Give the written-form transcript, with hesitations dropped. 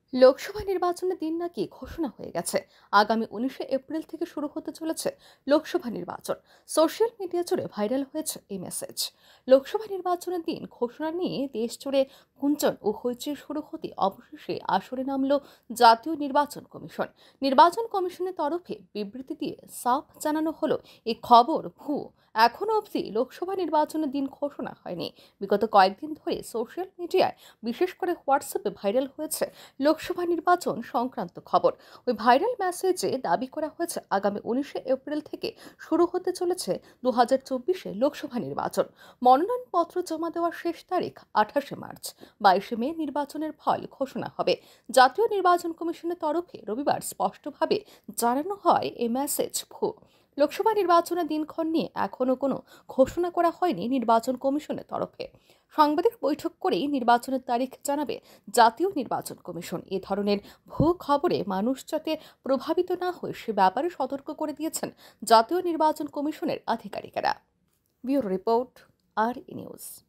লোকসভা নির্বাচনের দিন নাকি ঘোষণা হয়ে গেছে। আগামী 19শে এপ্রিল থেকে শুরু হতে চলেছে লোকসভা নির্বাচন। সোশ্যাল মিডিয়া জুড়ে ভাইরাল হয়েছে এই মেসেজ। লোকসভা নির্বাচনের দিন ঘোষণা নিয়ে দেশ জুড়ে গুঞ্জন ও হইচই শুরু হতে অবশেষে আসরে নামল জাতীয় নির্বাচন কমিশন। নির্বাচন কমিশনের তরফে বিবৃতি দিয়ে সাফ জানানো হলো এই খবর ভুয়ো। এখনো অবধি লোকসভা নির্বাচনের দিন ঘোষণা হয়নি। বিগত কয়েকদিন ধরে সোশ্যাল মিডিয়ায়, বিশেষ করে হোয়াটসঅ্যাপে ভাইরাল হয়েছে লোকসভা নির্বাচন সংক্রান্ত খবর। ওই ভাইরাল মেসেজে দাবি করা হয়েছে আগামী 19শে এপ্রিল থেকে শুরু হতে চলেছে 2024 লোকসভা নির্বাচন। মনোনয়নপত্র জমা দেওয়ার শেষ তারিখ 28শে মার্চ। 22শে মে নির্বাচনের ফল ঘোষণা হবে। জাতীয় নির্বাচন কমিশনের তরফে রবিবার স্পষ্টভাবে জানানো হয় এই মেসেজ ভুয়ো। লোকসভা নির্বাচনের দিনক্ষণ নিয়ে এখনো কোনো ঘোষণা করা হয়নি নির্বাচন কমিশনের তরফে। সাংবাদিক বৈঠক করেই নির্বাচনের তারিখ জানাবে জাতীয় নির্বাচন কমিশন। এ ধরনের ভুয়ো খবরে মানুষ যাতে প্রভাবিত না হয় সে ব্যাপারে সতর্ক করে দিয়েছেন জাতীয় নির্বাচন কমিশনের আধিকারিকেরা। ব্যুরো রিপোর্ট, আর নিউজ।